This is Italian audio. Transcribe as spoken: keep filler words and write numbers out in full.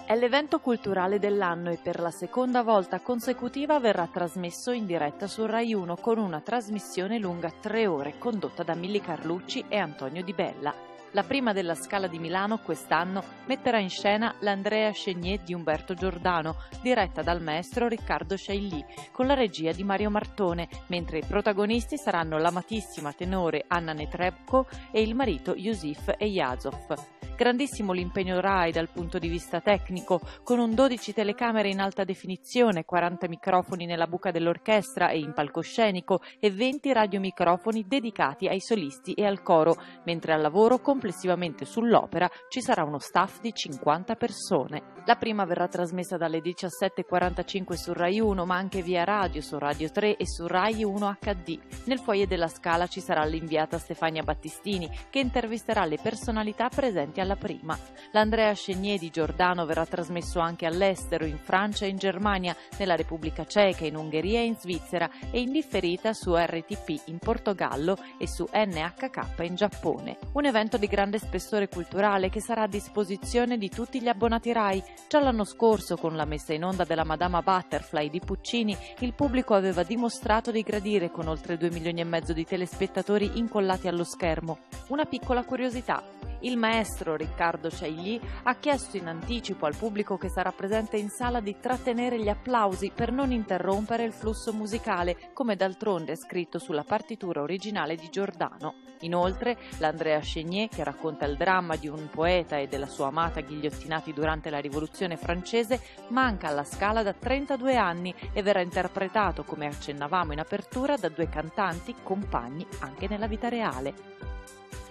È l'evento culturale dell'anno e per la seconda volta consecutiva verrà trasmesso in diretta su Rai uno con una trasmissione lunga tre ore condotta da Milly Carlucci e Antonio Di Bella. La prima della Scala di Milano quest'anno metterà in scena l'Andrea Chenier di Umberto Giordano, diretta dal maestro Riccardo Chailly, con la regia di Mario Martone, mentre i protagonisti saranno l'amatissima tenore Anna Netrebko e il marito Yusif Eyazov. Grandissimo l'impegno Rai dal punto di vista tecnico, con un dodici telecamere in alta definizione, quaranta microfoni nella buca dell'orchestra e in palcoscenico e venti radiomicrofoni dedicati ai solisti e al coro, mentre al lavoro complessivamente sull'opera ci sarà uno staff di cinquanta persone. La prima verrà trasmessa dalle diciassette e quarantacinque su Rai uno, ma anche via radio su Radio tre e su Rai uno acca di. Nel foyer della Scala ci sarà l'inviata Stefania Battistini, che intervisterà le personalità presenti alla prima. L'Andrea Chenier di Giordano verrà trasmesso anche all'estero, in Francia e in Germania, nella Repubblica Ceca, in Ungheria e in Svizzera e in differita su R T P in Portogallo e su N H K in Giappone. Un evento di grande spessore culturale che sarà a disposizione di tutti gli abbonati Rai. Già l'anno scorso, con la messa in onda della Madama Butterfly di Puccini, il pubblico aveva dimostrato di gradire, con oltre due milioni e mezzo di telespettatori incollati allo schermo. Una piccola curiosità: il maestro Riccardo Chailly ha chiesto in anticipo al pubblico che sarà presente in sala di trattenere gli applausi per non interrompere il flusso musicale, come d'altronde è scritto sulla partitura originale di Giordano. Inoltre, l'Andrea Chenier, che racconta il dramma di un poeta e della sua amata ghigliottinati durante la Rivoluzione francese, manca alla Scala da trentadue anni e verrà interpretato, come accennavamo in apertura, da due cantanti compagni anche nella vita reale.